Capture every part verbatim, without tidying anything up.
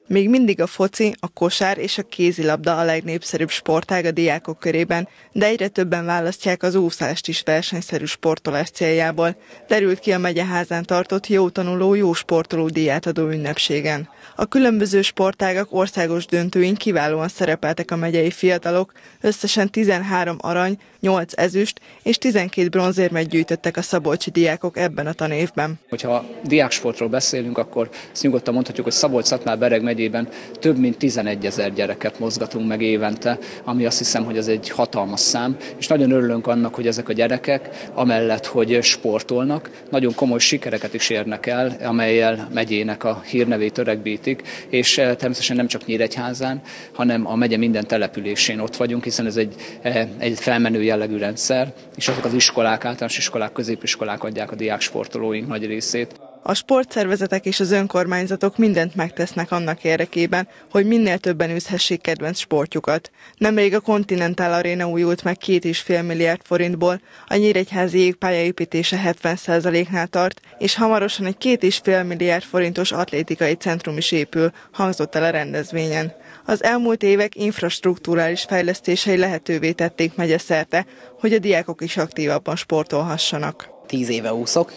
Még mindig a foci, a kosár és a kézilabda a legnépszerűbb sportág a diákok körében, de egyre többen választják az úszást is versenyszerű sportolás céljából, derült ki a megyeházán tartott Jó tanuló, jó sportoló díját adó ünnepségen. A különböző sportágak országos döntőin kiválóan szerepeltek a megyei fiatalok, összesen tizenhárom arany, nyolc ezüst és tizenkét bronzérmet gyűjtöttek a szabolcsi diákok ebben a tanévben. Hogyha diáksportról beszélünk, akkor ezt nyugodtan mondhatjuk, hogy Szabolcs-Szatmár-Bereg megyében több mint tizenegyezer gyereket mozgatunk meg évente, ami azt hiszem, hogy ez egy hatalmas szám, és nagyon örülünk annak, hogy ezek a gyerekek, amellett, hogy sportolnak, nagyon komoly sikereket is érnek el, amellyel megyének a hírnevét öregbítik, és természetesen nem csak Nyíregyházán, hanem a megye minden településén ott vagyunk, hiszen ez egy, egy felmenő jellegű rendszer, és azok az iskolák, általános iskolák, középiskolák adják a diáksportolóink nagy részét. A sportszervezetek és az önkormányzatok mindent megtesznek annak érdekében, hogy minél többen űzhessék kedvenc sportjukat. Nemrég a Continental Arena újult meg két és fél milliárd forintból, a nyíregyházi jégpálya építése hetven százaléknál tart, és hamarosan egy két és fél milliárd forintos atlétikai centrum is épül, hangzott el a rendezvényen. Az elmúlt évek infrastrukturális fejlesztései lehetővé tették megyeszerte, hogy a diákok is aktívabban sportolhassanak. Tíz éve úszok,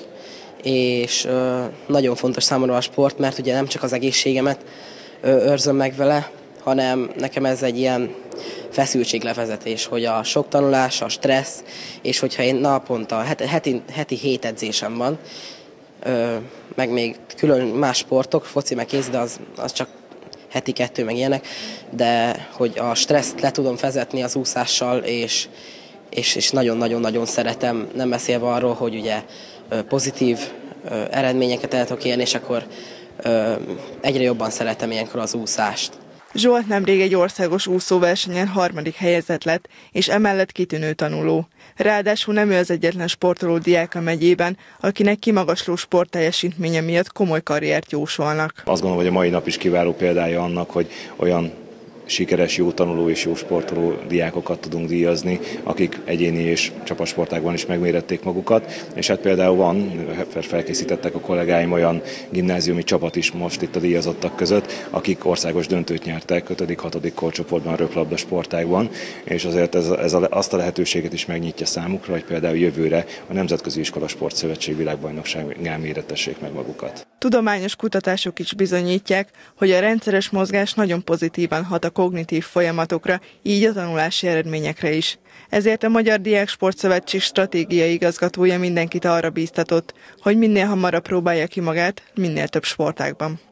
és ö, nagyon fontos számomra a sport, mert ugye nem csak az egészségemet ö, őrzöm meg vele, hanem nekem ez egy ilyen feszültséglevezetés, hogy a sok tanulás, a stressz, és hogyha én naponta, heti, heti hét edzésem van, ö, meg még külön más sportok, foci meg kéz, de az, az csak heti kettő, meg ilyenek, de hogy a stresszt le tudom vezetni az úszással, és és, és nagyon-nagyon-nagyon szeretem, nem beszélve arról, hogy ugye pozitív eredményeket el tudok élni, és akkor egyre jobban szeretem ilyenkor az úszást. Zsolt nemrég egy országos úszóversenyen harmadik helyezett lett, és emellett kitűnő tanuló. Ráadásul nem ő az egyetlen sportoló diák a megyében, akinek kimagasló sportteljesítménye miatt komoly karriert jósolnak. Azt gondolom, hogy a mai nap is kiváló példája annak, hogy olyan sikeres, jó tanuló és jó sportoló diákokat tudunk díjazni, akik egyéni és csapatsportágban is megmérették magukat, és hát például van, felkészítettek a kollégáim olyan gimnáziumi csapat is most itt a díjazottak között, akik országos döntőt nyertek ötödik-hatodik korcsoportban a röplabda sportágban, és azért ez, ez a, azt a lehetőséget is megnyitja számukra, hogy például jövőre a Nemzetközi Iskola Sportszövetség világbajnokságán méretessék meg magukat. Tudományos kutatások is bizonyítják, hogy a rendszeres mozgás nagyon pozitívan hat a kognitív folyamatokra, így a tanulási eredményekre is. Ezért a Magyar Diáksportszövetség stratégiai igazgatója mindenkit arra bíztatott, hogy minél hamarabb próbálja ki magát, minél több sportágban.